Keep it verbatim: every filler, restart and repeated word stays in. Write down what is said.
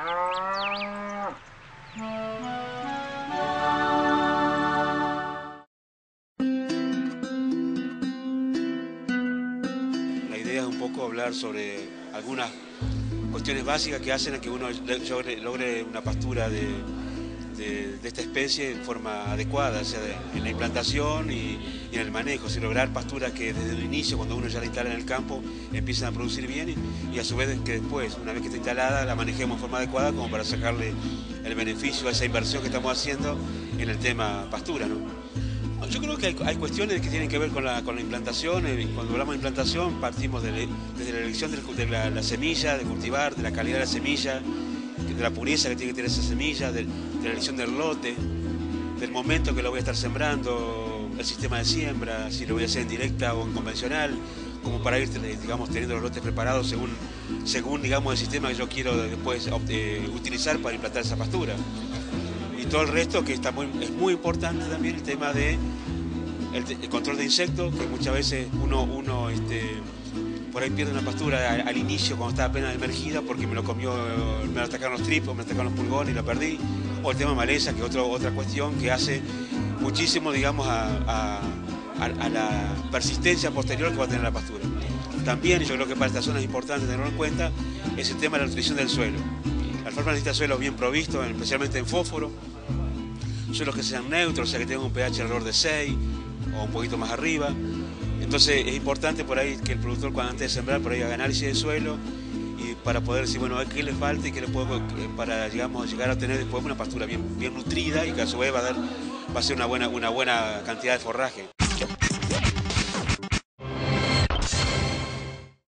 La idea es un poco hablar sobre algunas cuestiones básicas que hacen a que uno logre, logre una pastura de, de, de esta especie en forma adecuada, o sea, de, en la implantación y, y en el manejo, si lograr pasturas que desde el inicio, cuando uno ya la instala en el campo, empiezan a producir bien y, y a su vez que después, una vez que está instalada, la manejemos en forma adecuada como para sacarle el beneficio a esa inversión que estamos haciendo en el tema pastura, ¿no? Yo creo que hay, hay cuestiones que tienen que ver con la, con la implantación. Cuando hablamos de implantación partimos de, desde la elección de, de la, la semilla, de cultivar, de la calidad de la semilla, de la pureza que tiene que tener esa semilla, de, de la elección del lote, del momento que lo voy a estar sembrando, el sistema de siembra, si lo voy a hacer en directa o en convencional, como para ir, digamos, teniendo los lotes preparados según, según digamos, el sistema que yo quiero después eh, utilizar para implantar esa pastura. Y todo el resto, que está muy, es muy importante también el tema de el, el control de insectos, que muchas veces uno, uno este, por ahí pierde una pastura al, al inicio cuando está apenas emergida porque me lo comió, me lo atacaron los tripos, me atacaron los pulgones y lo perdí. O el tema maleza, que es otro, otra cuestión que hace muchísimo, digamos, a, a, a, a la persistencia posterior que va a tener la pastura. También, yo creo que para esta zona es importante tenerlo en cuenta, es el tema de la nutrición del suelo. La alfalfa necesita suelos bien provistos, especialmente en fósforo, suelos que sean neutros, o sea que tengan un pH alrededor de seis o un poquito más arriba. Entonces es importante por ahí que el productor, cuando antes de sembrar, por ahí haga análisis de suelo y para poder decir, bueno, a ver qué le falta y qué le puedo, para digamos, llegar a tener después una pastura bien, bien nutrida y que a su vez va a, dar, va a ser una buena, una buena cantidad de forraje.